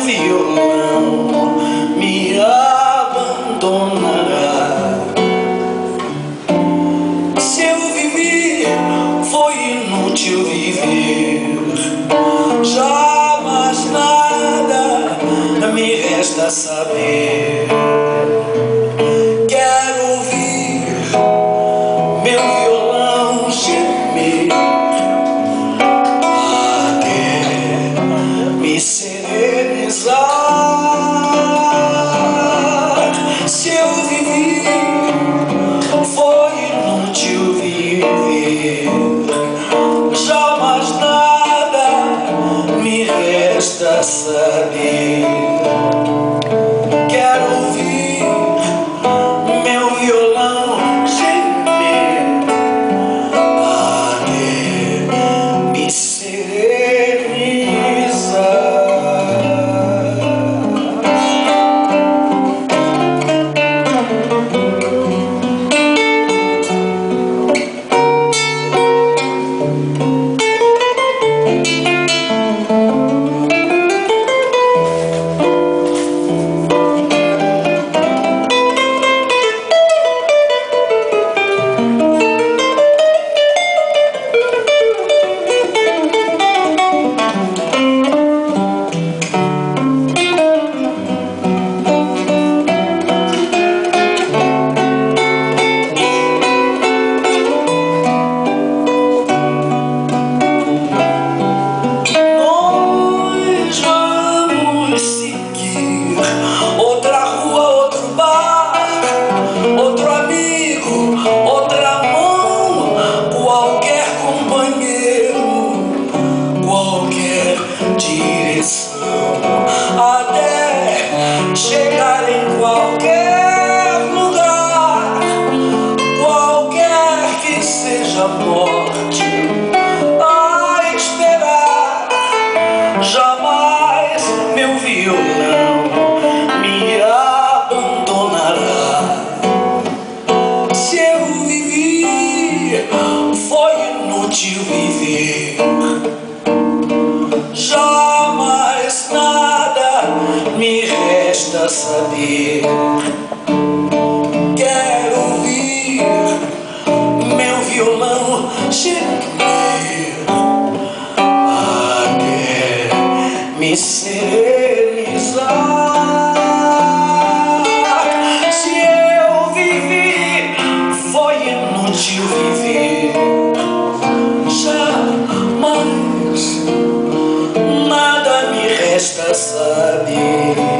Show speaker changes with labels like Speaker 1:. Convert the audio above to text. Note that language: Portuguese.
Speaker 1: violão me abandonará. Se eu vivi, foi inútil viver. Já mais nada me resta saber. Quero ouvir meu violão gemer até me serenizar. Se eu vivi, foi inútil viver. Já mais nada me resta saber. Quero ouvir meu violão gemer até me serenizar. Outra rua, outro bar, outro amigo, outra mão, qualquer companheiro, qualquer direção, até chegar em qualquer lugar, qualquer que seja a morte a esperar. Jamais meu violão me abandonará. Se eu vivi, foi inútil viver. Jamais nada me resta saber. Quero ouvir meu violão gemer até me serenizar. Se eu vivi, foi inútil viver. Jamais nada me resta saber.